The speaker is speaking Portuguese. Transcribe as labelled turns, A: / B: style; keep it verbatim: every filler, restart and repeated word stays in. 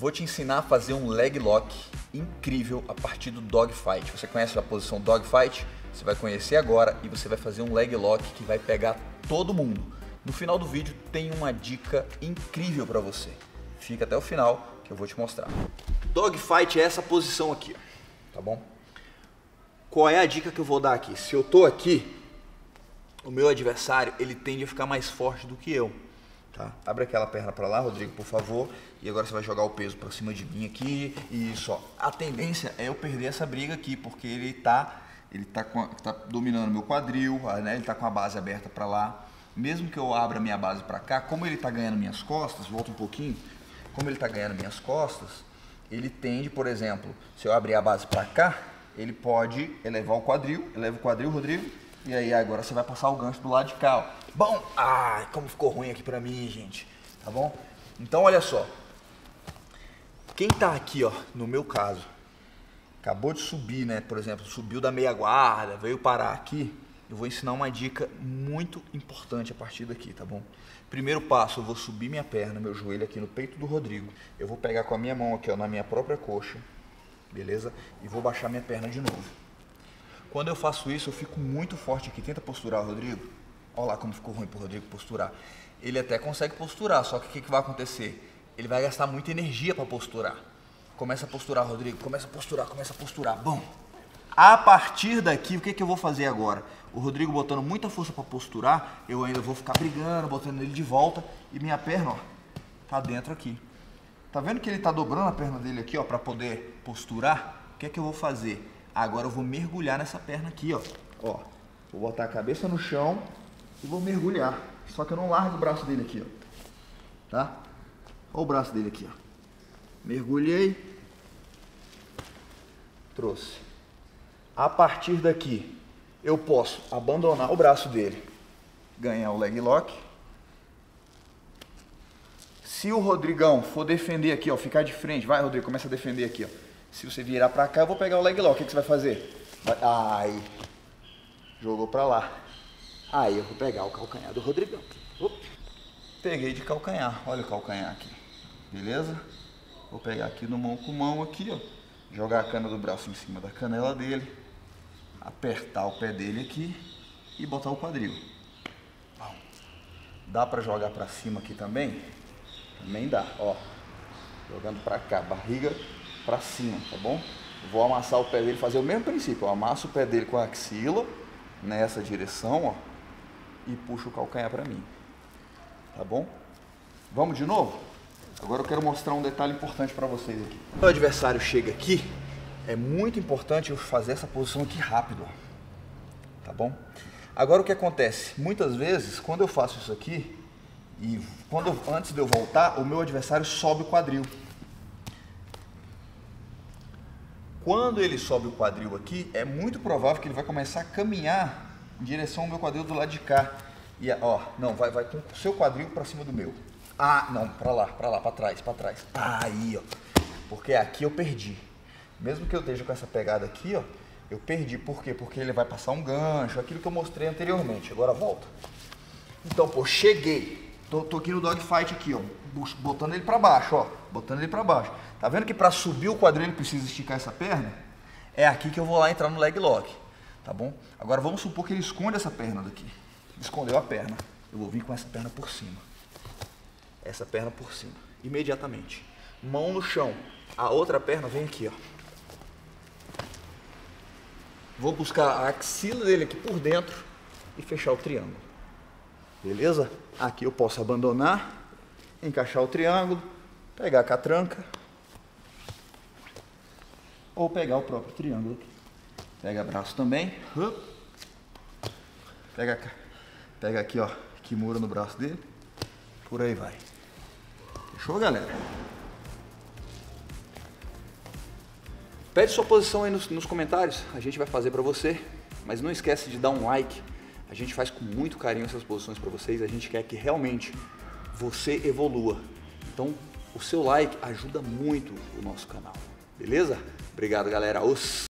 A: Vou te ensinar a fazer um leg lock incrível a partir do dogfight. Você conhece a posição dogfight? Você vai conhecer agora e você vai fazer um leg lock que vai pegar todo mundo. No final do vídeo tem uma dica incrível para você. Fica até o final que eu vou te mostrar. Dogfight é essa posição aqui, tá bom? Qual é a dica que eu vou dar aqui? Se eu tô aqui, o meu adversário ele tende a ficar mais forte do que eu. Tá? Abre aquela perna para lá, Rodrigo, por favor. E agora você vai jogar o peso para cima de mim aqui. E isso, ó. A tendência é eu perder essa briga aqui, porque ele tá, ele tá, com a, tá dominando meu quadril, né? Ele tá com a base aberta para lá. Mesmo que eu abra minha base para cá, como ele tá ganhando minhas costas, volta um pouquinho. Como ele tá ganhando minhas costas, ele tende, por exemplo, se eu abrir a base para cá, ele pode elevar o quadril, eleva o quadril, Rodrigo. E aí agora você vai passar o gancho do lado de cá, ó. Bom, ai, como ficou ruim aqui pra mim, gente. Tá bom? Então olha só. Quem tá aqui, ó, no meu caso, acabou de subir, né? Por exemplo, subiu da meia guarda, veio parar aqui. Eu vou ensinar uma dica muito importante a partir daqui, tá bom? Primeiro passo, eu vou subir minha perna, meu joelho aqui no peito do Rodrigo. Eu vou pegar com a minha mão aqui, ó, na minha própria coxa. Beleza? E vou baixar minha perna de novo. Quando eu faço isso, eu fico muito forte aqui. Tenta posturar, Rodrigo. Olha lá como ficou ruim pro Rodrigo posturar. Ele até consegue posturar, só que o que, que vai acontecer? Ele vai gastar muita energia para posturar. Começa a posturar, Rodrigo. Começa a posturar, começa a posturar. Bom, a partir daqui, o que, que eu vou fazer agora? O Rodrigo botando muita força para posturar, eu ainda vou ficar brigando, botando ele de volta. E minha perna, ó, tá dentro aqui. Tá vendo que ele tá dobrando a perna dele aqui, ó, para poder posturar? O que, que eu vou fazer? Agora eu vou mergulhar nessa perna aqui, ó. Ó, vou botar a cabeça no chão e vou mergulhar. Só que eu não largo o braço dele aqui, ó. Tá? Olha o braço dele aqui, ó. Mergulhei. Trouxe. A partir daqui, eu posso abandonar o braço dele, ganhar o leg lock. Se o Rodrigão for defender aqui, ó, ficar de frente, vai, Rodrigo, começa a defender aqui, ó. Se você virar pra cá, eu vou pegar o leg lock. O que, que você vai fazer? Vai... Ai, jogou pra lá. Aí eu vou pegar o calcanhar do Rodrigão. Opa. Peguei de calcanhar. Olha o calcanhar aqui. Beleza? Vou pegar aqui no mão com mão aqui, ó. Jogar a cana do braço em cima da canela dele. Apertar o pé dele aqui e botar o quadril. Bom. Dá pra jogar pra cima aqui também? Também dá, ó. Jogando pra cá, barriga pra cima, tá bom? Vou amassar o pé dele, fazer o mesmo princípio. Eu amasso o pé dele com a axila nessa direção, ó, e puxo o calcanhar pra mim, tá bom? Vamos de novo? Agora eu quero mostrar um detalhe importante pra vocês aqui. Quando o adversário chega aqui, é muito importante eu fazer essa posição aqui rápido, ó, tá bom? Agora o que acontece? Muitas vezes, quando eu faço isso aqui, e quando eu, antes de eu voltar, o meu adversário sobe o quadril. Quando ele sobe o quadril aqui, é muito provável que ele vai começar a caminhar em direção ao meu quadril do lado de cá. E, ó, não, vai, vai com o seu quadril para cima do meu. Ah, não, para lá, para lá, para trás, para trás. Aí, ó. Porque aqui eu perdi. Mesmo que eu esteja com essa pegada aqui, ó, eu perdi. Por quê? Porque ele vai passar um gancho, aquilo que eu mostrei anteriormente. Agora volta. Então, pô, cheguei. Tô, tô aqui no dogfight aqui, ó, botando ele para baixo, ó, botando ele para baixo. Tá vendo que para subir o quadril ele precisa esticar essa perna? É aqui que eu vou lá entrar no leg lock, tá bom? Agora vamos supor que ele esconde essa perna daqui. Escondeu a perna. Eu vou vir com essa perna por cima. Essa perna por cima, imediatamente. Mão no chão. A outra perna vem aqui, ó. Vou buscar a axila dele aqui por dentro e fechar o triângulo. Beleza? Aqui eu posso abandonar, encaixar o triângulo, pegar a catranca ou pegar o próprio triângulo aqui. Pega braço também. Pega, pega aqui, ó, kimura no braço dele. Por aí vai. Fechou, galera? Pede sua posição aí nos, nos comentários. A gente vai fazer pra você. Mas não esquece de dar um like. A gente faz com muito carinho essas posições para vocês, a gente quer que realmente você evolua. Então, o seu like ajuda muito o nosso canal, beleza? Obrigado, galera. Os...